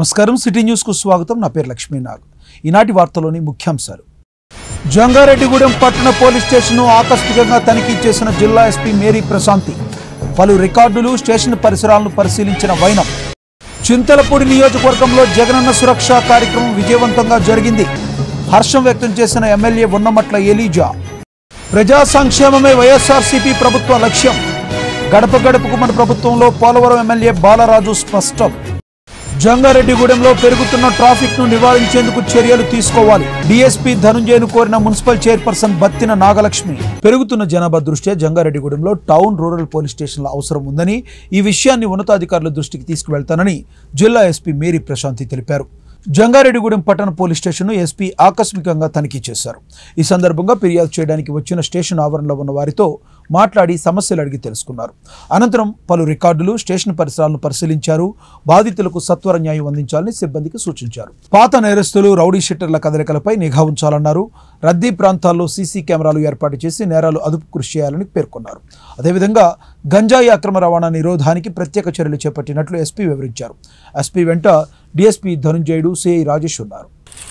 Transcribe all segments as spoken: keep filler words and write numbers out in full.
నమస్కారం city news కు స్వాగతం నా పేరు లక్ష్మీ నాగ్ ఈనాటి వార్తలోని ముఖ్యాంశాలు జంగారెడ్డిగూడెం పట్టణ పోలీస్ స్టేషన్ ను ఆకస్మికంగా తనిఖీ చేసిన జిల్లా ఎస్పీ మేరీ ప్రశాంతి పలు రికార్డులు స్టేషన్ పరిసరాలను పరిశీలించిన వైనం చింతలపూడి నియోజకవర్గంలో జగనన్న సురక్ష కార్యక్రమం విజయవంతంగా జరిగింది హర్షం వ్యక్తం చేసిన ఎమ్మెల్యే ఉన్నమట్ల ఎలీజా ప్రజా సంక్షేమమే వైఎస్ఆర్సీపీ ప్రభుత్వ లక్ష్యం గడప గడపకు మన ప్రభుత్వంలో పోలవరం ఎమ్మెల్యే బాలరాజు స్పష్టం జంగారెడ్డిగూడెంలో పెరుగుతున్న ట్రాఫిక్ ను నివారించేందుకు చర్యలు తీసుకోవాలి డీఎస్పీ ధనుంజయను కోరిన మున్సిపల్ చైర్పర్సన్ బత్తిన నాగలక్ష్మి పెరుగుతున్న జనాభా దృష్ట్యా జంగారెడ్డిగూడెంలో టౌన్ రూరల్ పోలీస్ స్టేషన్ల అవసరం ఉందని ఈ విషయాన్ని ఉన్నతాధికారుల దృష్టికి తీసుకువెళ్తానని జిల్లా ఎస్పీ మేరీ ప్రశాంతి తెలిపారు జంగారెడ్డిగూడెం పట్టణ పోలీస్ స్టేషన్ ను ఎస్పీ ఆకస్మికంగా తనిఖీ చేశారు ఈ సందర్భంగా ఫిర్యాదు చేయడానికి వచ్చిన స్టేషన్ ఆవరణలో ఉన్న వారితో మాట్లాడి సమస్యలు అడిగి తెలుసుకున్నారు అనంతరం పలు రికార్డులు స్టేషన్ పరిసరాలను పరిశీలించారు బాధితులకు సత్వర న్యాయం అందించాలని సిబ్బందికి సూచించారు పాత నేరస్తులు రౌడీ షీటర్ల కదలికలపై నిఘా ఉంచాలన్నారు రద్దీ ప్రాంతాల్లో సీసీ కెమెరాలు ఏర్పాటు చేసి నేరాలు అదుపు కృషి చేయాలని పేర్కొన్నారు అదేవిధంగా గంజాయి అక్రమ రవాణా నిరోధానికి ప్రత్యేక చర్యలు చేపట్టినట్లు ఎస్పీ వివరించారు ఎస్పీ వెంట డీఎస్పీ ధనుంజయుడు సిఐ రాజేష్ ఉన్నారు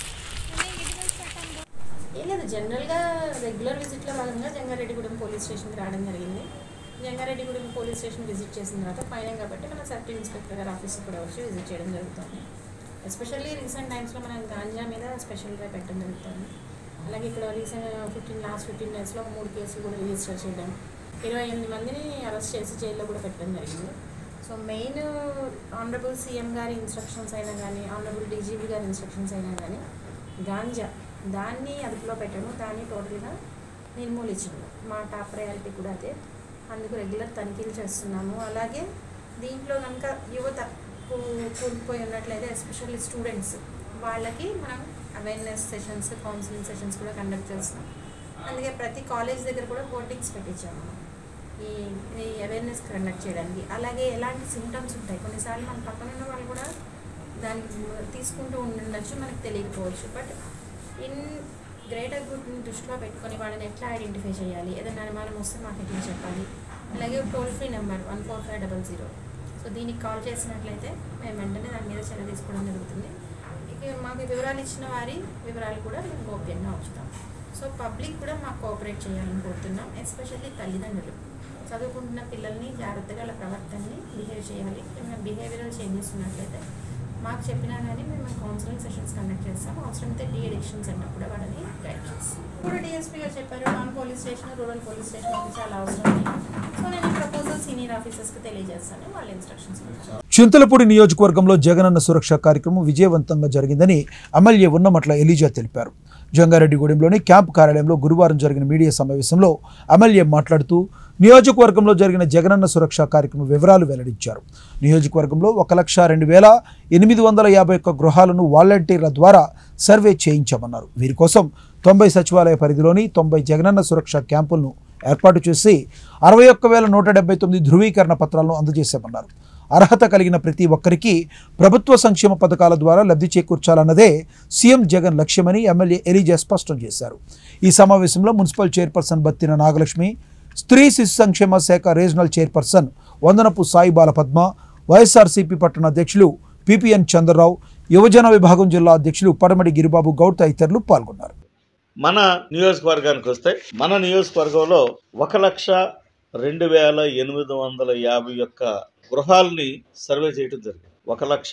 జనరల్గా రెగ్యులర్ విజిట్లో భాగంగా జంగారెడ్డిగూడెం పోలీస్ స్టేషన్కి రావడం జరిగింది జంగారెడ్డిగూడెం పోలీస్ స్టేషన్ విజిట్ చేసిన తర్వాత పైన కాబట్టి మన సబ్ ఇన్స్పెక్టర్ గారు ఆఫీస్కి కూడా వచ్చి విజిట్ చేయడం జరుగుతుంది ఎస్పెషల్లీ రీసెంట్ టైమ్స్లో మనం గాంజా మీద స్పెషల్గా పెట్టడం జరుగుతుంది అలాగే ఇక్కడ రీసెంట్ ఫిఫ్టీన్ లాస్ట్ ఫిఫ్టీన్ డేస్లో మూడు కేసులు కూడా రిజిస్టర్ చేయడం ఇరవై ఎనిమిది మందిని అరెస్ట్ చేసి జైల్లో కూడా పెట్టడం జరిగింది సో మెయిన్ ఆనరబుల్ సీఎం గారి ఇన్స్ట్రక్షన్స్ అయినా కానీ ఆనరబుల్ డీజీపీ గారి ఇన్స్ట్రక్షన్స్ అయినా కానీ గాంజా దాన్ని అదుపులో పెట్టాము దాన్ని టోటల్గా నిర్మూలించాము మా టాప్ ప్రయారిటీ కూడా అదే అందుకు రెగ్యులర్ తనిఖీలు చేస్తున్నాము అలాగే దీంట్లో కనుక యువత కూలిపోయి ఉన్నట్లయితే ఎస్పెషల్లీ స్టూడెంట్స్ వాళ్ళకి మనం అవేర్నెస్ సెషన్స్ కౌన్సిలింగ్ సెషన్స్ కూడా కండక్ట్ చేస్తున్నాం అందుకే ప్రతి కాలేజ్ దగ్గర కూడా హోర్డింగ్స్ పెట్టించాము ఈ ఈ అవేర్నెస్ కండక్ట్ చేయడానికి అలాగే ఎలాంటి సిమ్టమ్స్ ఉంటాయి కొన్నిసార్లు మన పక్కన ఉన్న వాళ్ళు కూడా దాన్ని తీసుకుంటూ ఉండొచ్చు మనకు తెలియకపోవచ్చు బట్ ఇన్ గ్రేటర్ గుడ్ని దృష్టిలో పెట్టుకొని వాళ్ళని ఎట్లా ఐడెంటిఫై చేయాలి ఏదైనా అనుమానం వస్తే మాకు ఎట్లా చెప్పాలి అలాగే toll free number one four five double zero so దీనికి కాల్ చేసినట్లయితే మేము వెంటనే దాని మీద చర్య తీసుకోవడం జరుగుతుంది ఇక మాకు వివరాలు ఇచ్చిన వారి వివరాలు కూడా మేము గోప్యంగా ఉంచుతాం సో పబ్లిక్ కూడా మాకు కోఆపరేట్ చేయాలని కోరుతున్నాం ఎస్పెషల్లీ తల్లిదండ్రులు చదువుకుంటున్న పిల్లల్ని జాగ్రత్తగా వాళ్ళ ప్రవర్తనని బిహేవ్ చేయాలి ఏమైనా బిహేవియరల్ చేంజెస్ ఉన్నట్లయితే మాకు చెప్పినా కానీ మేము కౌన్సిలింగ్ సెషన్స్ కండక్ట్ చేస్తాం అవసరమైతే డీ అడిక్షన్స్ అన్నప్పుడు కూడా వాళ్ళని గైడ్ చేస్తాం ఇప్పుడు డిఎస్పీ గారు చెప్పారు నాన్ police station rural police station అది చాలా అవసరం సో నేను ప్రపోజల్ సీనియర్ ఆఫీసర్స్కి తెలియజేస్తాను వాళ్ళ ఇన్స్ట్రక్షన్స్ చింతలపూడి నియోజకవర్గంలో జగనన్న సురక్ష కార్యక్రమం విజయవంతంగా జరిగిందని ఎమ్మెల్యే ఉన్నమట్ల ఎలీజా తెలిపారు జంగారెడ్డిగూడెంలోని క్యాంప్ కార్యాలయంలో గురువారం జరిగిన మీడియా సమావేశంలో ఎమ్మెల్యే మాట్లాడుతూ నియోజకవర్గంలో జరిగిన జగనన్న సురక్ష కార్యక్రమం వివరాలు వెల్లడించారు నియోజకవర్గంలో ఒక లక్ష రెండు వేల ఎనిమిది వందల యాభై ఒక్క గృహాలను వాలంటీర్ల ద్వారా సర్వే చేయించామన్నారు వీరి కోసం తొంభై సచివాలయ పరిధిలోని తొంభై జగనన్న సురక్ష క్యాంపులను ఏర్పాటు చేసి అరవై ఒక్క వేల నూట డెబ్బై తొమ్మిది ధృవీకరణ పత్రాలను అందజేశామన్నారు అర్హత కలిగిన ప్రతి ఒక్కరికి ప్రభుత్వ సంక్షేమ పథకాల ద్వారా లబ్ధి చేకూర్చాలన్నదే సీఎం జగన్ లక్ష్యమని ఎమ్మెల్యే ఎలీజా స్పష్టం చేశారు ఈ సమావేశంలో మున్సిపల్ చైర్పర్సన్ బత్తిన నాగలక్ష్మి స్త్రీ శిశు సంక్షేమ శాఖ regional chairperson Vandanapu Sai Balapadma YSRCP పట్టణ అధ్యక్షులు పిపిఎన్ చంద్రరావు యువజన విభాగం జిల్లా అధ్యక్షులు పడమడి గిరిబాబు గౌడ్ తదితరులు పాల్గొన్నారు మన నియోజకవర్గానికి వస్తే మన నియోజకవర్గంలో ఒక లక్ష రెండు వేల ఎనిమిది వందల యాభై ఒక్క గృహాలని సర్వే చేయడం జరిగింది ఒక లక్ష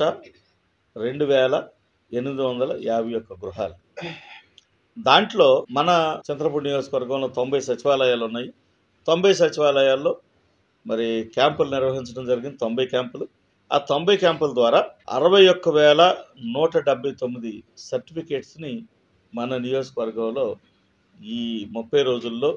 రెండు వేల ఎనిమిది వందల యాభై ఒక్క గృహాలు దాంట్లో మన చింతలపూడి నియోజకవర్గంలో తొంభై సచివాలయాలు ఉన్నాయి తొంభై సచివాలయాల్లో మరి క్యాంపులు నిర్వహించడం జరిగింది తొంభై క్యాంపులు ఆ తొంభై క్యాంపుల ద్వారా అరవై ఒక్క వేల నూట డెబ్బై తొమ్మిది సర్టిఫికేట్స్ని మన నియోజకవర్గంలో ఈ ముప్పై రోజుల్లో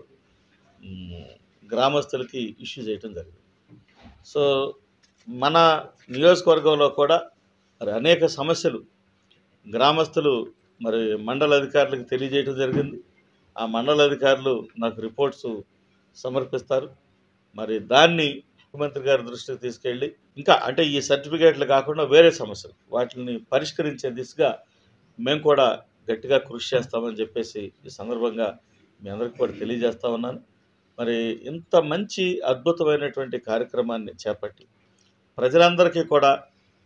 గ్రామస్తులకి ఇష్యూ చేయడం జరిగింది సో మన నియోజకవర్గంలో కూడా మరి అనేక సమస్యలు గ్రామస్తులు మరి మండల అధికారులకు తెలియజేయడం జరిగింది ఆ మండల అధికారులు నాకు రిపోర్ట్స్ సమర్పిస్తారు మరి దాన్ని ముఖ్యమంత్రి గారి దృష్టికి తీసుకెళ్ళి ఇంకా అంటే ఈ సర్టిఫికేట్లు కాకుండా వేరే సమస్యలు వాటిని పరిష్కరించే దిశగా మేము కూడా గట్టిగా కృషి చేస్తామని చెప్పేసి ఈ సందర్భంగా మీ అందరికీ కూడా తెలియజేస్తా ఉన్నాను మరి ఇంత మంచి అద్భుతమైనటువంటి కార్యక్రమాన్ని చేపట్టి ప్రజలందరికీ కూడా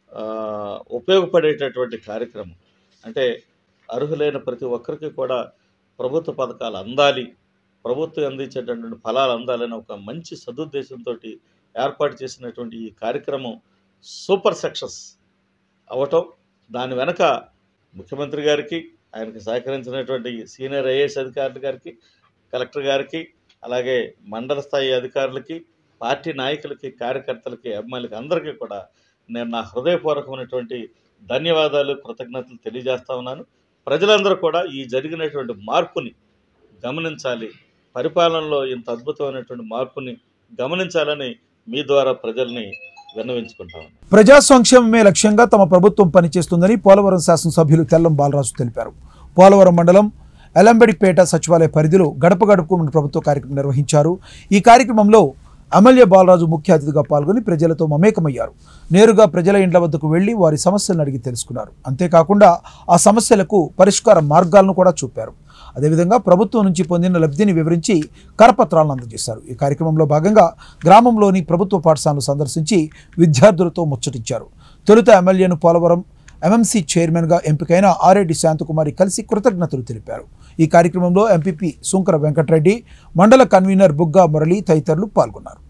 ఉపయోగపడేటటువంటి కార్యక్రమం. అంటే అర్హులైన ప్రతి ఒక్కరికి కూడా ప్రభుత్వ పథకాలు అందాలి, ప్రభుత్వం అందించేటటువంటి ఫలాలు అందాలని ఒక మంచి సదుద్దేశంతో ఏర్పాటు చేసినటువంటి ఈ కార్యక్రమం సూపర్ సక్సెస్ అవ్వటం, దాని వెనక ముఖ్యమంత్రి గారికి, ఆయనకు సహకరించినటువంటి సీనియర్ ఐఏఎస్ అధికారులు గారికి, కలెక్టర్ గారికి, అలాగే మండల స్థాయి అధికారులకి, పార్టీ నాయకులకి, కార్యకర్తలకి, అభిమానులకి అందరికీ కూడా నేను నా హృదయపూర్వకమైనటువంటి ధన్యవాదాలు, కృతజ్ఞతలు తెలియజేస్తా ఉన్నాను. ప్రజలందరూ కూడా ఈ జరిగినటువంటి మార్పుని గమనించాలి, పరిపాలనలో ఇంత అద్భుతమైనటువంటి మార్పుని గమనించాలని మీ ద్వారా ప్రజల్ని విన్నవించుకుంటాను. ప్రజా సంక్షేమమే లక్ష్యంగా తమ ప్రభుత్వం పనిచేస్తుందని పోలవరం శాసనసభ్యులు తెల్లం బాలరాజు తెలిపారు. పోలవరం మండలం ఎలంబడిపేట సచివాలయ పరిధిలో గడప గడపకు మన ప్రభుత్వ కార్యక్రమం నిర్వహించారు. ఈ కార్యక్రమంలో ఎమ్మెల్యే బాలరాజు ముఖ్య అతిథిగా పాల్గొని ప్రజలతో మమేకమయ్యారు. నేరుగా ప్రజల ఇండ్ల వద్దకు వెళ్లి వారి సమస్యలను అడిగి తెలుసుకున్నారు. అంతేకాకుండా ఆ సమస్యలకు పరిష్కార మార్గాలను కూడా చూపారు. అదేవిధంగా ప్రభుత్వం నుంచి పొందిన లబ్ధిని వివరించి కరపత్రాలను అందజేశారు. ఈ కార్యక్రమంలో భాగంగా గ్రామంలోని ప్రభుత్వ పాఠశాలను సందర్శించి విద్యార్థులతో ముచ్చటించారు. తొలుత ఎమ్మెల్యేను పోలవరం ఎంఎంసీ చైర్మన్గా ఎంపికైన ఆరెడ్డి శాంతకుమారి కలిసి కృతజ్ఞతలు తెలిపారు. ఈ కార్యక్రమంలో ఎంపీపీ సుంకర వెంకటరెడ్డి, మండల కన్వీనర్ బుగ్గా మురళి తదితరులు పాల్గొన్నారు.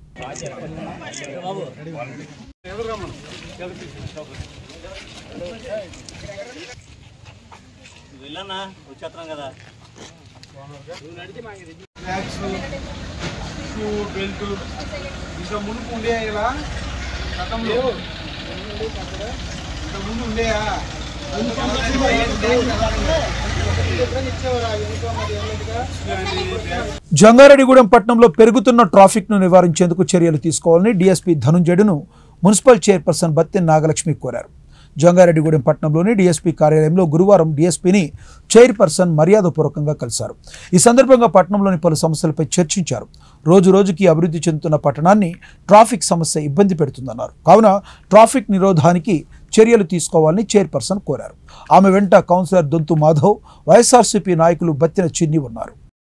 జంగారెడ్డిగూడెం పట్టణంలో పెరుగుతున్న ట్రాఫిక్ ను నివారించేందుకు చర్యలు తీసుకోవాలని డీఎస్పీ ధనుంజయుడును మున్సిపల్ చైర్పర్సన్ బత్తెన్ నాగలక్ష్మి కోరారు. జంగారెడ్డిగూడెం పట్టణంలోని డీఎస్పీ కార్యాలయంలో గురువారం డీఎస్పీని చైర్పర్సన్ మర్యాదపూర్వకంగా కలిశారు. ఈ సందర్భంగా పట్టణంలోని పలు సమస్యలపై చర్చించారు. రోజు రోజుకి అభివృద్ధి చెందుతున్న పట్టణాన్ని ట్రాఫిక్ సమస్య ఇబ్బంది పెడుతుందన్నారు. కావున ట్రాఫిక్ నిరోధానికి చర్యలు తీసుకోవాలని చైర్పర్సన్ కోరారు. ఆమె వెంట కౌన్సిలర్ దొంతు మాధవ్, వైఎస్ఆర్సీపీ నాయకులు బత్తిన చిన్ని ఉన్నారు.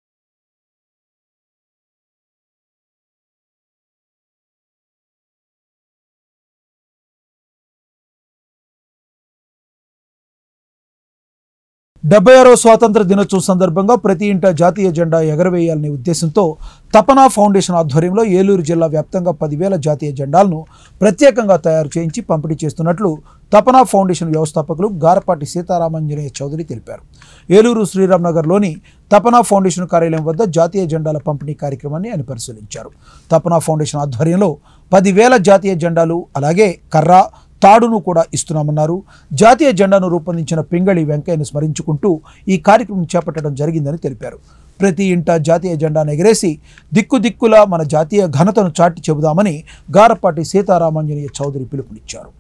డెబ్బై ఆరో స్వాతంత్ర దినోత్సవం సందర్భంగా ప్రతి ఇంట జాతీయ జెండా ఎగరవేయాలనే ఉద్దేశంతో తపనా ఫౌండేషన్ ఆధ్వర్యంలో ఏలూరు జిల్లా వ్యాప్తంగా పదివేల జాతీయ జెండాలను ప్రత్యేకంగా తయారు చేయించి పంపిణీ చేస్తున్నట్లు తపనా ఫౌండేషన్ వ్యవస్థాపకులు గారపాటి సీతారామాంజనేయ చౌదరి తెలిపారు. ఏలూరు శ్రీరామ్ నగర్లోని తపనా ఫౌండేషన్ కార్యాలయం వద్ద జాతీయ జెండాల పంపిణీ కార్యక్రమాన్ని ఆయన పరిశీలించారు. తపనా ఫౌండేషన్ ఆధ్వర్యంలో పదివేల జాతీయ జెండాలు అలాగే కర్ర, తాడును కూడా ఇస్తున్నామన్నారు. జాతీయ జెండాను రూపొందించిన పింగళి వెంకయ్యను స్మరించుకుంటూ ఈ కార్యక్రమం చేపట్టడం జరిగిందని తెలిపారు. ప్రతి ఇంట జాతీయ జెండాను ఎగరేసి దిక్కు దిక్కులా మన జాతీయ ఘనతను చాటి చెబుదామని గారపాటి సీతారామాంజనేయ చౌదరి పిలుపునిచ్చారు.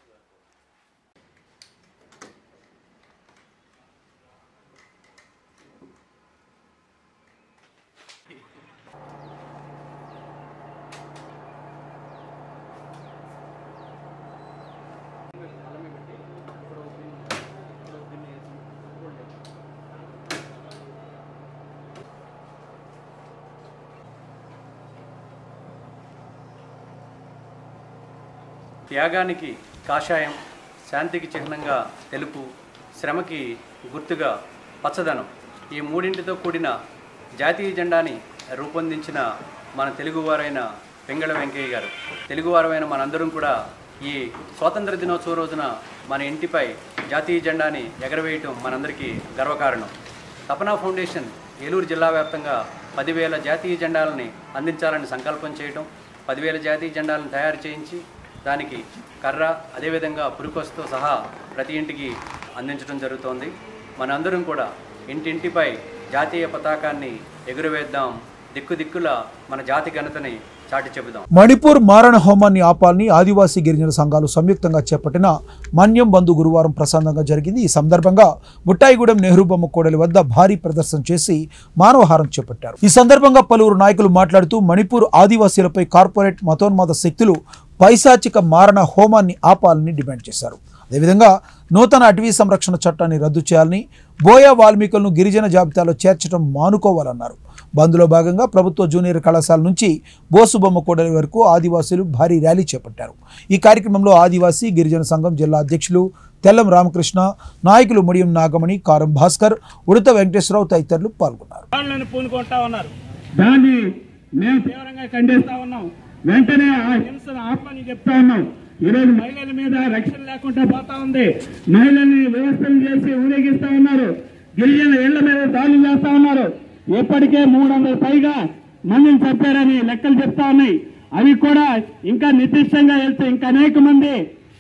త్యాగానికి కాషాయం, శాంతికి చిహ్నంగా తెలుపు, శ్రమకి గుర్తుగా పచ్చదనం, ఈ మూడింటితో కూడిన జాతీయ జెండాని రూపొందించిన మన తెలుగువారైన పింగళ వెంకయ్య గారు. తెలుగువారైన మనందరం కూడా ఈ స్వాతంత్ర దినోత్సవ రోజున మన ఇంటిపై జాతీయ జెండాని ఎగరవేయటం మనందరికీ గర్వకారణం. తపనా ఫౌండేషన్ ఏలూరు జిల్లా వ్యాప్తంగా పదివేల జాతీయ జెండాలని అందించాలని సంకల్పం చేయటం, పదివేల జాతీయ జెండాలను తయారు చేయించి దానికి కర్ర అదేవిధంగా పురుకొస్తో సహా ప్రతి ఇంటికి అందించడం జరుగుతోంది. మనందరం కూడా ఇంటింటిపై జాతీయ పతాకాన్ని ఎగురవేద్దాం, దిక్కు దిక్కుల మన జాతి ఘనతని చాటి చెబుదాం. మణిపూర్ మారణ హోమాన్ని ఆపాలని ఆదివాసీ గిరిజన సంఘాలు సంయుక్తంగా చేపట్టిన మన్యం బంధు గురువారం ప్రశాంతంగా జరిగింది. ఈ సందర్భంగా బుట్టాయిగూడెం నెహ్రూ బొమ్మ కూడలి వద్ద భారీ ప్రదర్శన చేసి మానవహారం చేపట్టారు. ఈ సందర్భంగా పలువురు నాయకులు మాట్లాడుతూ మణిపూర్ ఆదివాసీలపై కార్పొరేట్ మతోన్మాద శక్తులు పైశాచిక మారణ హోమాన్ని ఆపాలని డిమాండ్ చేశారు. అదేవిధంగా నూతన అటవీ సంరక్షణ చట్టాన్ని రద్దు చేయాలని, బోయా వాల్మీకులను గిరిజన జాబితాలో చేర్చడం మానుకోవాలన్నారు. బంద్లో భాగంగా ప్రభుత్వ జూనియర్ కళాశాల నుంచి బోసుబొమ్మ కూడలి వరకు ఆదివాసీలు భారీ ర్యాలీ చేపట్టారు. ఈ కార్యక్రమంలో ఆదివాసీ గిరిజన సంఘం జిల్లా అధ్యక్షులు తెల్లం రామకృష్ణ, నాయకులు ముడియం నాగమణి, కారం భాస్కర్, ఉడత వెంకటేశ్వరరావు తదితరులు పాల్గొన్నారు. దాన్ని మేము తీవ్రంగా ఖండిస్తా ఉన్నాం. వెంటనే ఆ హింసను ఆపని చెప్తా ఉన్నాం. ఈరోజు మహిళల మీద రక్షణ లేకుండా పోతా ఉంది. మహిళల్ని వ్యవస్థలు చేసి ఊరేగిస్తా ఉన్నారు. గిరిజన ఇళ్ల మీద దాడులు చేస్తా ఉన్నారు. ఇప్పటికే మూడు వందల పైగా మందిని చంపారని లెక్కలు చెప్తా ఉన్నాయి. అవి కూడా ఇంకా నిర్దిష్టంగా వెళ్తే ఇంకా అనేక మంది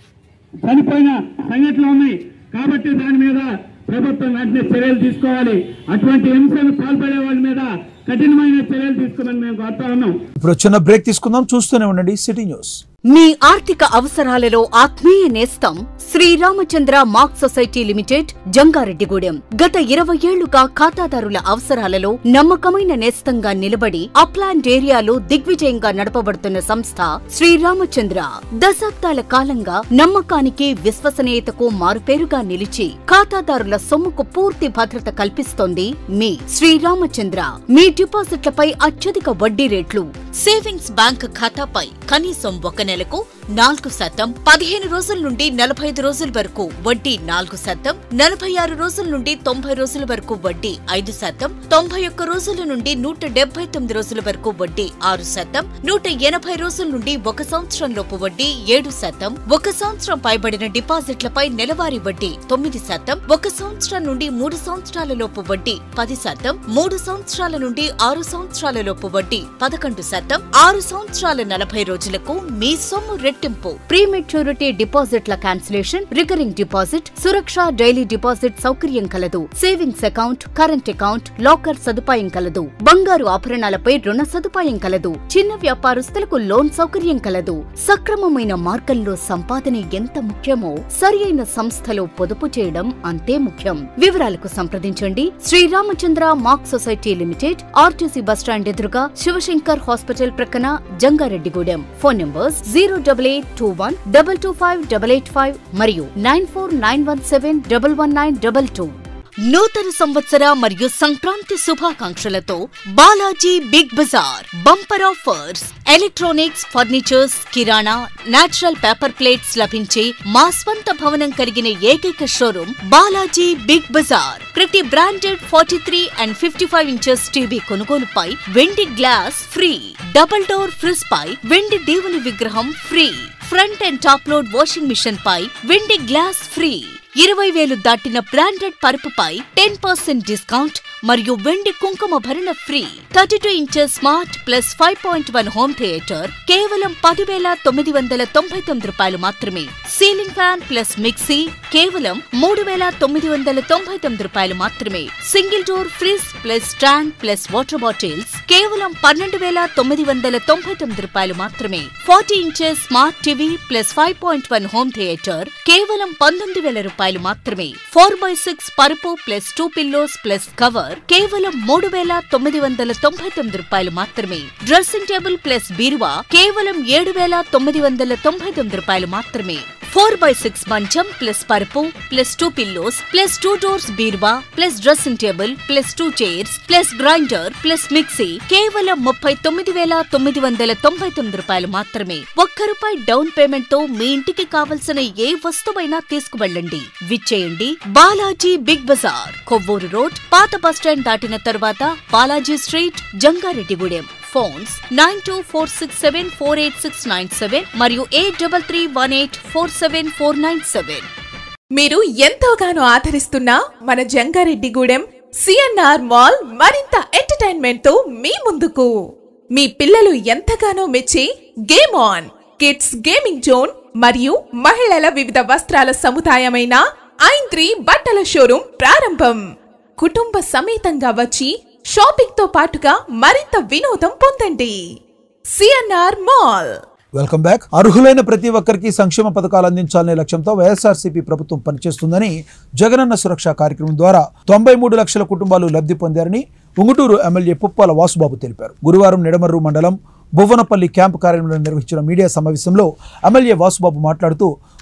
చనిపోయిన సంఘటనలు ఉన్నాయి. కాబట్టి దాని మీద ప్రభుత్వం వెంటనే చర్యలు తీసుకోవాలి. అటువంటి హింసను పాల్పడే వాళ్ళ మీద కఠినమైన చర్యలు తీసుకోమని మేము కోరుతా ఉన్నాం. ఇప్పుడు చిన్న బ్రేక్ తీసుకుందాం. చూస్తూనే ఉండండి సిటీ న్యూస్. మీ ఆర్థిక అవసరాలలో ఆత్మీయ నేస్తం Sriramachandra mark society limited, Jangareddygudem. గత ఇరవై ఏళ్లుగా ఖాతాదారుల అవసరాలలో నమ్మకమైన నేస్తంగా నిలబడి అప్లాండ్ ఏరియాలో దిగ్విజయంగా నడపబడుతున్న సంస్థ శ్రీరామచంద్ర. దశాబ్దాల కాలంగా నమ్మకానికి, విశ్వసనీయతకు మారుపేరుగా నిలిచి ఖాతాదారుల సొమ్ముకు పూర్తి భద్రత కల్పిస్తోంది మీ శ్రీరామచంద్ర. మీ డిపాజిట్లపై అత్యధిక వడ్డీ రేట్లు, సేవింగ్స్ బ్యాంక్ ఖాతాపై కనీసం ఒక నెలకు నాలుగు శాతం, పదిహేను రోజుల నుండి నలభై ఐదు రోజుల వరకు వడ్డీ నాలుగు శాతం, నలభై ఆరు రోజుల నుండి తొంభై రోజుల వరకు వడ్డీ ఐదు శాతం, తొంభై ఒక్క రోజుల నుండి నూట డెబ్బై తొమ్మిది రోజుల వరకు వడ్డీ ఆరు శాతం, నూట ఎనభై రోజుల నుండి ఒక సంవత్సరం లోపు వడ్డీ ఏడు శాతం, ఒక సంవత్సరం పైబడిన డిపాజిట్లపై నెలవారీ వడ్డీ తొమ్మిది శాతం, ఒక సంవత్సరం నుండి మూడు సంవత్సరాల లోపు వడ్డీ పది శాతం, మూడు సంవత్సరాల నుండి ఆరు సంవత్సరాల లోపు వడ్డీ పదకొండు శాతం, ఆరు సంవత్సరాల నలభై రోజులకు మీ సొమ్ము రెట్టింపు. ప్రీ మెచ్యూరిటీ డిపాజిట్ల cancellation, recurring deposit, Suraksha daily deposit సౌకర్యం కలదు. Savings account, current account, locker సదుపాయం కలదు. బంగారు ఆభరణాలపై రుణ సదుపాయం కలదు. చిన్న వ్యాపారస్తులకు లోన్ సౌకర్యం కలదు. సక్రమమైన మార్గంలో సంపాదన ఎంత ముఖ్యమో సరియైన సంస్థలో పొదుపు చేయడం అంతే ముఖ్యం. వివరాలకు సంప్రదించండి Sriramachandra mark society limited, RTC bus stand ఎదురుగా, శివశంకర్ హాస్పిటల్ ప్రక్కన, Jangareddygudem. Phone numbers zero double eight two one double two five double eight five మరియు nine four nine one seven double one nine double two. నూతన సంవత్సర మరియు సంక్రాంతి శుభాకాంక్షలతో Balaji big bazaar bumper offers. Electronics, furnitures, కిరాణా, natural paper plates లభించే మా స్వంత భవనం కలిగిన ఏకైక షోరూమ్ బాలాజీ బిగ్ బజార్. ప్రతి branded forty three and fifty five inches TV కొనుగోలుపై వెండి glass free. Double door fridge పై వెండి దేవుని విగ్రహం free. Front and top load washing machine పై వెండి గ్లాస్ ఫ్రీ. ఇరవై వేలు దాటిన బ్రాండెడ్ పరుపుపై టెన్ పర్సెంట్ డిస్కౌంట్ మరియు వెండి కుంకుమ భరణ free. Thirty two inches smart plus five point one home theatre కేవలం పదివేల తొమ్మిది వందల తొంభై తొమ్మిది రూపాయలు మాత్రమే. సీలింగ్ ఫ్యాన్ ప్లస్ మిక్సీ కేవలం మూడు వేల తొమ్మిది వందల తొంభై తొమ్మిది రూపాయలు మాత్రమే. Single door fridge plus stand plus water bottles కేవలం పన్నెండు వేల తొమ్మిది వందల తొంభై తొమ్మిది రూపాయలు మాత్రమే. Forty inches smart TV plus five point one home theatre కేవలం పంతొమ్మిది వేల రూపాయలు మాత్రమే. ఫోర్ బై సిక్స్ పరుపు plus two pillows plus cover కేవలం మూడు వేల తొమ్మిది వందల తొంభై తొమ్మిది రూపాయలు మాత్రమే. డ్రెస్సింగ్ టేబుల్ ప్లస్ బీరువా కేవలం ఏడు వేల తొమ్మిది వందల తొంభై తొమ్మిది రూపాయలు మాత్రమే. ఫోర్ బై సిక్స్ మంచం ప్లస్ పరుపు plus two pillows plus two doors బీరువా plus dressing table plus two chairs plus grinder plus mixie కేవలం ముప్పై తొమ్మిది వేల తొమ్మిది వందల తొంభై తొమ్మిది రూపాయలు మాత్రమే. ఒక్క రూపాయి డౌన్ పేమెంట్ తో మీ ఇంటికి కావలసిన ఏ వస్తువైనా తీసుకువెళ్ళండి. విచ్చేయండి Balaji big bazaar, Kovvur road, పాత బస్టాండ్ దాటిన తరువాత Balaji street, Jangareddygudem. Phones nine two four six seven four eight six nine seven మరియు eight double three one eight four seven four nine seven. మీరు ఎంతోగానో ఆదరిస్తున్న మన జంగారెడ్డిగూడెం సిఎన్ఆర్ మాల్ మరింత ఎంటర్టైన్మెంట్ తో మీ ముందుకు. మీ పిల్లలు ఎంతగానో మెచ్చే game on kids gaming zone మరియు మహిళల వివిధ వస్త్రాల సముదాయమైన ఐంత్రి బట్టల షోరూం ప్రారంభం. కుటుంబ సమేతంగా వచ్చి షాపింగ్ తో పాటుగా మరింత వినోదం పొందండి. CNR mall. Welcome back. అర్హులైన ప్రతి ఒక్కరికి సంక్షేమ పథకాలు అందించాలనే లక్ష్యంతో వైఎస్ఆర్సీపీ ప్రభుత్వం పనిచేస్తుందని జగనన్న సురక్ష కార్యక్రమం ద్వారా తొంభై మూడు లక్షల కుటుంబాలు లబ్ధి పొందారని ఉంగుటూరు ఎమ్మెల్యే పుప్పాల వాసుబాబు తెలిపారు. గురువారం నిడమర్రు మండలం బువ్వనపల్లి క్యాంపు కార్యాలయంలో నిర్వహించిన మీడియా సమావేశంలో ఎమ్మెల్యే వాసుబాబు మాట్లాడుతూ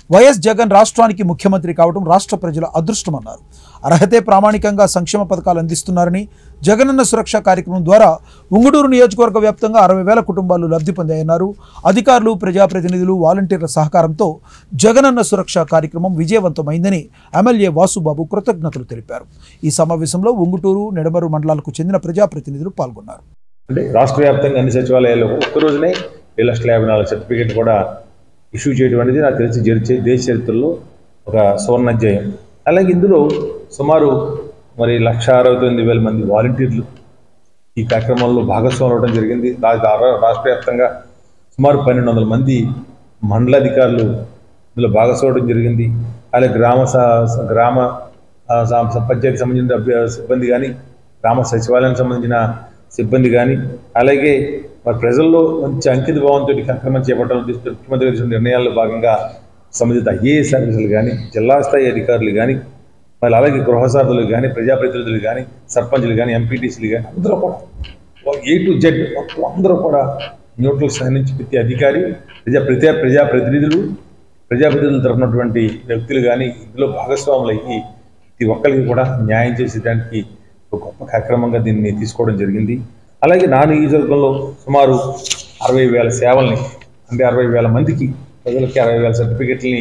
వైఎస్ జగన్ రాష్ట్రానికి ముఖ్యమంత్రి కావడం రాష్ట్ర ప్రజల అదృష్టమన్నారు. అర్హతే ప్రామాణికంగా సంక్షేమ పథకాలు అందిస్తున్నారని, జగనన్న సురక్ష కార్యక్రమం ద్వారా ఉంగుటూరు నియోజకవర్గ వ్యాప్తంగా అరవై వేల కుటుంబాలు లబ్ధి పొందాయన్నారు. అధికారులు, ప్రజాప్రతినిధులు, వాలంటీర్ల సహకారంతో జగనన్న సురక్ష కార్యక్రమం విజయవంతమైందని ఎమ్మెల్యే వాసుబాబు కృతజ్ఞతలు తెలిపారు. ఈ సమావేశంలో ఉంగుటూరు, నెడమరు మండలాలకు చెందిన ప్రజాప్రతినిధులు పాల్గొన్నారు. అంటే రాష్ట్ర వ్యాప్తంగా అన్ని సచివాలయాల్లో ఒక్క రోజునే ఏడు లక్షల యాభై నాలుగు సర్టిఫికేట్ కూడా ఇష్యూ చేయడం అనేది నాకు తెలిసి జరిచే దేశ చరిత్రలో ఒక సువర్ణాధ్యాయం. అలాగే ఇందులో సుమారు మరి లక్ష అరవై తొమ్మిది వేల మంది వాలంటీర్లు ఈ కార్యక్రమంలో భాగస్వామ్యం అవడం జరిగింది. రాష్ట్ర వ్యాప్తంగా సుమారు పన్నెండు వందల మంది మండలాధికారులు ఇందులో భాగస్వామ్యం జరిగింది. అలాగే గ్రామ గ్రామ పంచాయతీకి సంబంధించిన సిబ్బంది కానీ, గ్రామ సచివాలయానికి సంబంధించిన సిబ్బంది కానీ, అలాగే మరి ప్రజల్లో మంచి అంకిత భావంతో కార్యక్రమం చేపట్టడం ముఖ్యమంత్రి తీసుకున్న నిర్ణయాల్లో భాగంగా సంబంధిత ఐఏఎస్ ఆఫీసర్లు కానీ, జిల్లా స్థాయి అధికారులు కానీ, మరి అలాగే గృహసారథులు కానీ, ప్రజాప్రతినిధులు కానీ, సర్పంచులు కానీ, ఎంపీటీసీలు కానీ అందరూ కూడా ఏ టు జెడ్ మొత్తం అందరూ కూడా న్యూట్రల్ స్థాయి నుంచి ప్రతి అధికారి, ప్రజా ప్రజా ప్రజాప్రతినిధులు ప్రజాప్రతినిధులు తరపునటువంటి వ్యక్తులు కానీ ఇందులో భాగస్వాములు అయ్యి ప్రతి ఒక్కరికి కూడా న్యాయం చేసేదానికి ఒక గొప్ప కార్యక్రమంగా దీన్ని తీసుకోవడం జరిగింది. అలాగే నా నియోజకవర్గంలో సుమారు అరవై వేల సేవల్ని, అంటే అరవై వేల మందికి ప్రజలకి అరవై వేల సర్టిఫికెట్లని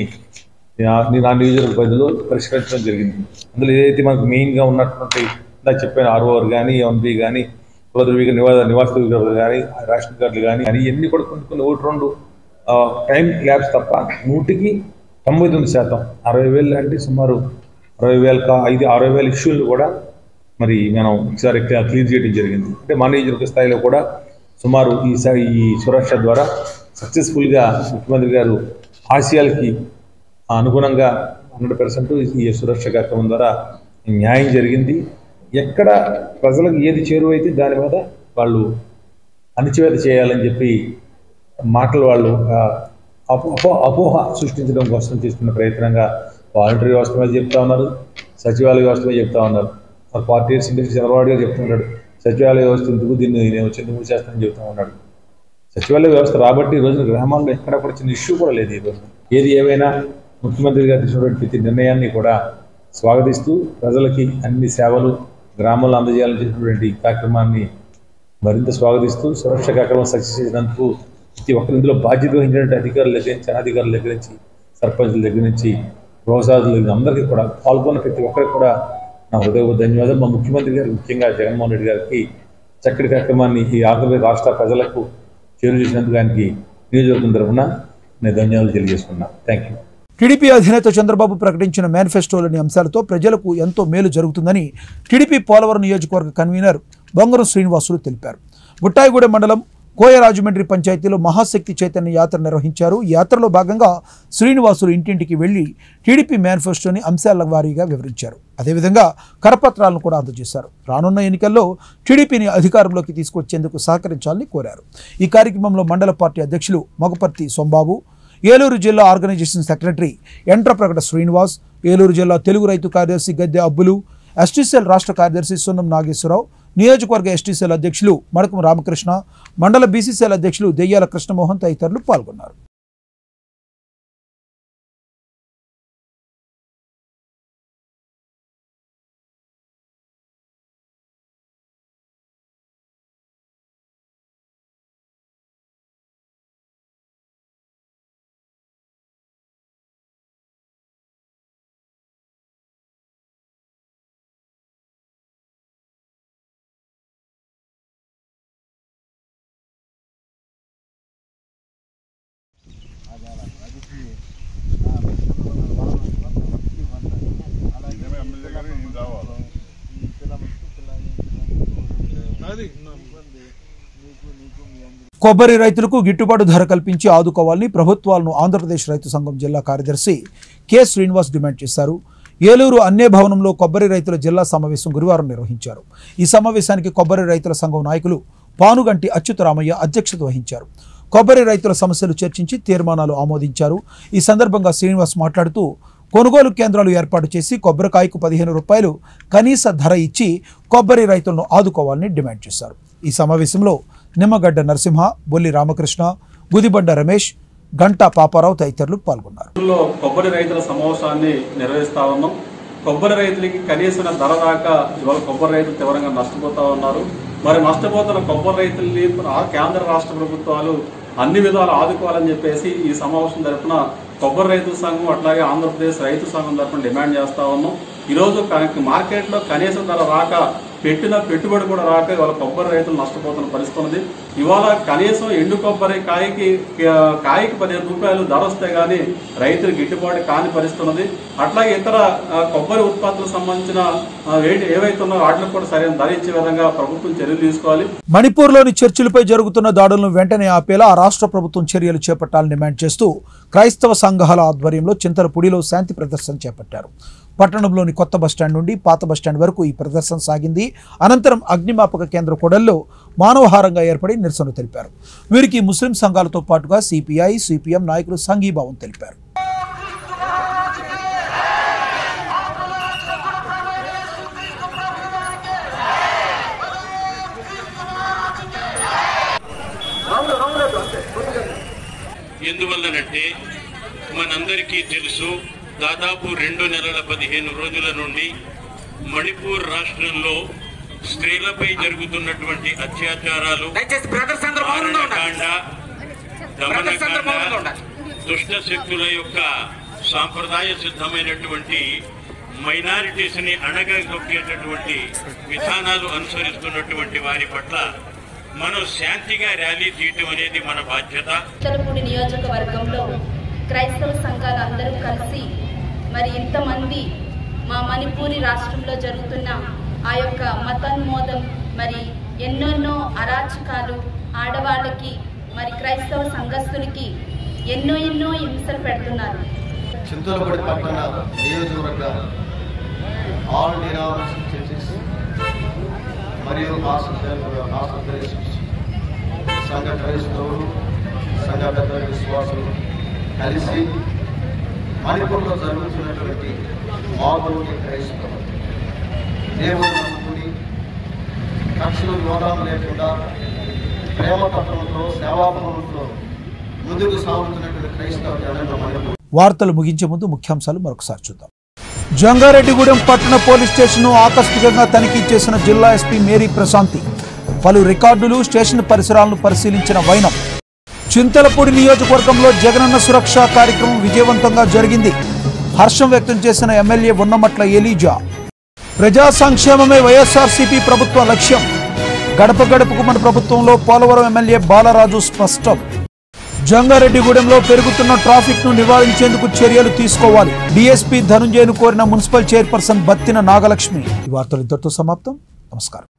నా నియోజకవర్గ పరిధిలో పరిష్కరించడం జరిగింది. అందులో ఏదైతే మనకు మెయిన్గా ఉన్నటువంటి నాకు చెప్పాను ఆర్ఓఆర్ కానీ, ఎంపీ కానీ, కులద్రవీక నివాస నివాస ధృవీకరణ కానీ, రేషన్ కార్డులు కానీ అని ఇవన్నీ కూడా కొన్ని కొన్ని ఒకటి రెండు టైం ల్యాబ్స్ తప్ప నూటికి తొంభై తొమ్మిది శాతం అరవై వేలు అంటే సుమారు అరవై వేల ఐదు అరవై వేల ఇష్యూలు కూడా మరి మనం ఒకసారి క్లియర్ చేయడం జరిగింది. అంటే మన నియోజకవర్గ స్థాయిలో కూడా సుమారు ఈసారి ఈ సురక్ష ద్వారా సక్సెస్ఫుల్గా ముఖ్యమంత్రి గారు ఆశయాలకి అనుగుణంగా హండ్రెడ్ పర్సెంట్ ఈ సురక్ష కార్యక్రమం ద్వారా న్యాయం జరిగింది. ఎక్కడ ప్రజలకు ఏది చేరువైతే దాని మీద వాళ్ళు అణచివేత చేయాలని చెప్పి మాటలు వాళ్ళు అపో అపోహ సృష్టించడం కోసం చేస్తున్న ప్రయత్నంగా వాలంటరీ వ్యవస్థ మీద చెప్తా ఉన్నారు, సచివాలయ వ్యవస్థ మీద చెప్తా ఉన్నారు. మరి పార్టీ సిండికేట్ చంద్రబాబు గారు చెప్తున్నాడు సచివాలయ వ్యవస్థ ఎందుకు దీన్ని నేను వచ్చి మూడు చేస్తానని చెప్తా ఉన్నాడు. సచివాలయ వ్యవస్థ రాబట్టి ఈ రోజున గ్రామాల్లో ఎక్కడ కూడా చిన్న ఇష్యూ కూడా లేదు. ఈ రోజు ఏది ఏమైనా ముఖ్యమంత్రి గారు తీసుకున్నటువంటి ప్రతి నిర్ణయాన్ని కూడా స్వాగతిస్తూ ప్రజలకి అన్ని సేవలు గ్రామాల్లో అందజేయాలని చేసినటువంటి కార్యక్రమాన్ని మరింత స్వాగతిస్తూ సురక్ష కార్యక్రమం సక్సెస్ చేసినందుకు ప్రతి ఒక్కరు ఇందులో బాధ్యత వహించినటువంటి అధికారుల దగ్గర నుంచి, అధికారుల దగ్గర నుంచి, సర్పంచుల దగ్గర నుంచి, గృహసారుల దగ్గర అందరికీ కూడా పాల్గొన్న ప్రతి ఒక్కరికి కూడా నా హృదయ ధన్యవాదాలు. మా ముఖ్యమంత్రి గారు ముఖ్యంగా జగన్మోహన్ రెడ్డి గారికి చక్కటి కార్యక్రమాన్ని ఈ ఆంధ్రప్రదేశ్ రాష్ట్ర ప్రజలకు చేరు చేసినందుకు ఆయనకి నియోజకవర్గం తరఫున నేను ధన్యవాదాలు తెలియజేసుకున్నాను. Thank you. టీడీపీ అధినేత చంద్రబాబు ప్రకటించిన మేనిఫెస్టోలోని అంశాలతో ప్రజలకు ఎంతో మేలు జరుగుతుందని టీడీపీ పోలవరం నియోజకవర్గ కన్వీనర్ బొంగరం శ్రీనివాసులు తెలిపారు. బుట్టాయిగూడెం మండలం కోయ రాజమండ్రి పంచాయతీలో మహాశక్తి చైతన్య యాత్ర నిర్వహించారు. ఈ యాత్రలో భాగంగా శ్రీనివాసులు ఇంటింటికి వెళ్లి టీడీపీ మేనిఫెస్టోని అంశాల వారీగా వివరించారు. అదేవిధంగా కరపత్రాలను కూడా అందజేశారు. రానున్న ఎన్నికల్లో టీడీపీని అధికారంలోకి తీసుకొచ్చేందుకు సహకరించాలని కోరారు. ఈ కార్యక్రమంలో మండల పార్టీ అధ్యక్షులు మొగపర్తి సోంబాబు, ఏలూరు జిల్లా ఆర్గనైజేషన్ సెక్రటరీ ఎంట్రప్రగడ శ్రీనివాస్, ఏలూరు జిల్లా తెలుగు రైతు కార్యదర్శి గద్దె అబ్బులు, ఎస్టీసీఎల్ రాష్ట్ర కార్యదర్శి సున్నం నాగేశ్వరరావు, నియోజకవర్గ ఎస్టీసీఎల్ అధ్యక్షులు మడకం రామకృష్ణ, మండల బీసీసీఎల్ అధ్యక్షులు దెయ్యాల కృష్ణమోహన్ తదితరులు పాల్గొన్నారు. కొబ్బరి రైతులకు గిట్టుబాటు ధర కల్పించి ఆదుకోవాలని ప్రభుత్వాలను ఆంధ్రప్రదేశ్ రైతు సంఘం జిల్లా కార్యదర్శి కె శ్రీనివాస్ డిమాండ్ చేశారు. ఏలూరు అన్నే భవనంలో కొబ్బరి రైతుల జిల్లా సమావేశం గురువారం నిర్వహించారు. ఈ సమావేశానికి కొబ్బరి రైతుల సంఘం నాయకులు పానుగంటి అచ్యుతరామయ్య అధ్యక్షత వహించారు. కొబ్బరి రైతుల సమస్యలు చర్చించి తీర్మానాలు ఆమోదించారు. ఈ సందర్భంగా శ్రీనివాస్ మాట్లాడుతూ కొనుగోలు కేంద్రాలు ఏర్పాటు చేసి కొబ్బరికాయకు పదిహేను రూపాయలు కనీస ధర ఇచ్చి కొబ్బరి రైతులను ఆదుకోవాలని డిమాండ్ చేశారు. ఈ సమావేశంలో నిమ్మగడ్డ నరసింహ, బొల్లి రామకృష్ణ, గుదిబండ రమేష్, గంటా పాపారావు తదితరులు పాల్గొన్నారు. కొబ్బరి రైతుల సమావేశాన్ని నిర్వహిస్తా ఉన్నాం. కొబ్బరి రైతులకి కనీసమైన ధర దాకా ఇవాళ కొబ్బరి రైతులు తీవ్రంగా నష్టపోతా ఉన్నారు. మరి నష్టపోతున్న కొబ్బరి రైతుల్ని కేంద్ర రాష్ట్ర ప్రభుత్వాలు అన్ని విధాలు ఆదుకోవాలని చెప్పేసి ఈ సమావేశం తరఫున కొబ్బరి రైతుల సంఘం అట్లాగే ఆంధ్రప్రదేశ్ రైతు సంఘం తరఫున డిమాండ్ చేస్తా ఉన్నాం. ఈరోజు మార్కెట్లో కనీస ధర రాక పెట్టిన పెట్టుబడి కూడా రాక ఇవాళ కొబ్బరి రైతులు నష్టపోతున్న పరిస్థితి ఉంది. ఇవాళ కనీసం ఎండు కొబ్బరి కాయకి కాయకి పదిహేను రూపాయలు ధర వస్తే గానీ రైతులు గిట్టుబాటు కాని పరిస్థితి ఉన్నది. అట్లాగే ఇతర కొబ్బరి ఉత్పత్తులకు సంబంధించిన ఏవైతే ఉన్నాయో వాటికి కూడా సరైన ధర ఇచ్చే విధంగా ప్రభుత్వం చర్యలు తీసుకోవాలి. మణిపూర్లోని చర్చిలపై జరుగుతున్న దాడులను వెంటనే ఆపేలా ఆ రాష్ట్ర ప్రభుత్వం చర్యలు చేపట్టాలని డిమాండ్ చేస్తూ క్రైస్తవ సంఘాల ఆధ్వర్యంలో చింతలపూడిలో శాంతి ప్రదర్శన చేపట్టారు. పట్టణంలోని కొత్త బస్టాండ్ నుండి పాత బస్టాండ్ వరకు ఈ ప్రదర్శన సాగింది. అనంతరం అగ్నిమాపక కేంద్ర కూడల్లో మానవహారంగా ఏర్పడి నిరసన తెలిపారు. వీరికి ముస్లిం సంఘాలతో పాటుగా సిపిఐ, సిపిఎం నాయకులు సంఘీభావం తెలిపారు. ఎందువల్లనంటే మనందరికీ తెలుసు, దాదాపు రెండు నెలల పదిహేను రోజుల నుండి మణిపూర్ రాష్ట్రంలో స్త్రీలపై జరుగుతున్నటువంటి అత్యాచారాలు, మారణకాండ, దమనకాండ, దుష్ట శక్తుల యొక్క సాంప్రదాయ సిద్ధమైనటువంటి మైనారిటీస్ ని అణగదొక్కేటటువంటి విధానాలు అనుసరిస్తున్నటువంటి వారి పట్ల మనం శాంతిగా ర్యాలీ తీయటం అనేది మన బాధ్యత. చింతలపూడి నియోజకవర్గంలో క్రైస్తవ సంఘాలు అందరూ కలిసి మరి ఇంతమంది మా మణిపూరి రాష్ట్రంలో జరుగుతున్న ఆ యొక్క మతోన్మోదం, మరి ఎన్నెన్నో అరాచకాలు, ఆడవాళ్ళకి మరి క్రైస్తవ సంఘస్థులకి ఎన్నో ఎన్నో హింసలు పెడుతున్నారు. చింతలపూడి పట్టణ నియోజకవర్గ ఆల్ డినామినేషన్ చర్చెస్ మరియు ఆంధ్రప్రదేశ్ సంఘ క్రైస్తవులు, సంఘ పెద్దల విశ్వాసులు కలిసి మణిపూర్లో జరుగుతున్నటువంటి మామూలు క్రైస్తవులు దేవుడు నమ్ముకుని కక్షలు వివాదం లేకుండా ప్రేమ పత్రంతో సేవాభావంతో ముందుకు సాగుతున్నటువంటి క్రైస్తవ జనాంగం మణిపూర్. వార్తలు ముగించే ముందు ముఖ్యాంశాలు మరొకసారి చూద్దాం. జంగారెడ్డిగూడెం పట్టణ పోలీస్ స్టేషన్ను ఆకస్మికంగా తనిఖీ చేసిన జిల్లా ఎస్పీ మేరీ ప్రశాంతి. పలు రికార్డులు, స్టేషన్ పరిసరాలను పరిశీలించిన వైనం. చింతలపూడి నియోజకవర్గంలో జగనన్న సురక్ష కార్యక్రమం విజయవంతంగా జరిగింది. హర్షం వ్యక్తం చేసిన ఎమ్మెల్యే ఉన్నమట్ల ఎలీజా. ప్రజా సంక్షేమమే వైఎస్ఆర్సీపీ ప్రభుత్వ లక్ష్యం. గడప గడపకు మన ప్రభుత్వంలో పోలవరం ఎమ్మెల్యే బాలరాజు స్పష్టం. జంగారెడ్డిగూడెంలో పెరుగుతున్న ట్రాఫిక్ ను నివారించేందుకు చర్యలు తీసుకోవాలి. డీఎస్పీ ధనుంజయను కోరిన మున్సిపల్ చైర్పర్సన్ బత్తిన నాగలక్ష్మి. ఈ వార్తలు ఇంతటితో సమాప్తం. నమస్కారం.